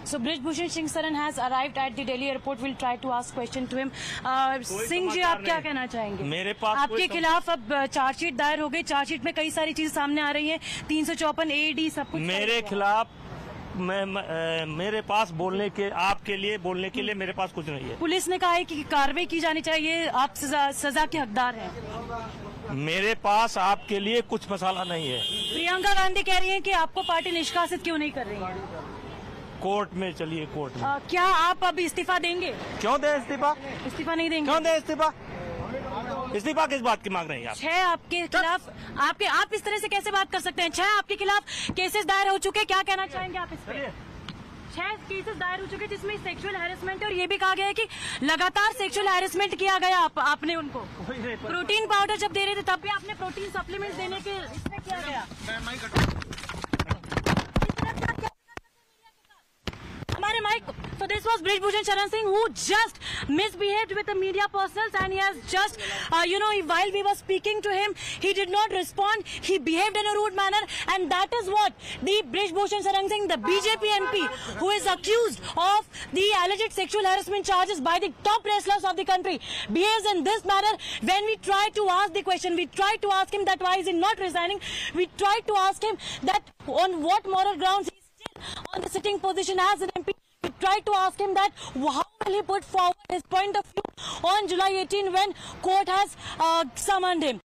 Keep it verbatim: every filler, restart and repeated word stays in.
So Brijbhushan Singh Saran has arrived at the Delhi airport. We'll try to ask question to him. Uh, Singh ji, आप क्या कहना चाहेंगे? मेरे पास आपके खिलाफ अब चार्जशीट दायर हो गई। चार्जशीट में कई सारी चीजें सामने आ रही हैं, तीन सौ चौपन ए डी सब कुछ मेरे खिलाफ मैं, मैं मेरे पास बोलने के आपके लिए बोलने के लिए मेरे पास कुछ नहीं है। पुलिस ने कहा है कि कार्रवाई की जानी चाहिए, आप सजा, सजा के हकदार हैं। मेरे पास आपके लिए कुछ मसाला नहीं है। प्रियंका गांधी कह रही हैं कि आपको पार्टी निष्कासित क्यों नहीं कर रही है? कोर्ट में चलिए, कोर्ट में। आ, क्या आप अब इस्तीफा देंगे? क्यों दे इस्तीफा? इस्तीफा नहीं देंगे? क्यों दे इस्तीफा? इस्तीफा किस बात की मांग रहे हैं आप? छह आपके खिलाफ, आपके आप इस तरह से कैसे बात कर सकते हैं? छह आपके खिलाफ केसेस दायर हो चुके, क्या कहना चाहेंगे आप इस पे? छह केसेस दायर हो चुके जिसमें सेक्सुअल हैरेसमेंट है और ये भी कहा गया है कि लगातार सेक्सुअल हैरेसमेंट किया गया। आप, आपने उनको प्रोटीन पाउडर जब दे रहे थे तब भी आपने प्रोटीन सप्लीमेंट देने के इसमें किया गया। हमारे mic. So this was Brijbhushan Sharan Singh who just misbehaved with the media persons, and he has just, uh, you know, while we were speaking to him, he did not respond. He behaved in a rude manner, and that is what the Brijbhushan Sharan Singh, the B J P M P, who is accused of the alleged sexual harassment charges by the top wrestlers of the country, behaves in this manner. When we tried to ask the question, we tried to ask him that why is he not resigning. We tried to ask him that on what moral grounds he is still on the sitting position as an M P. We tried to ask him that how will he put forward his point of view on July eighteenth when court has uh, summoned him.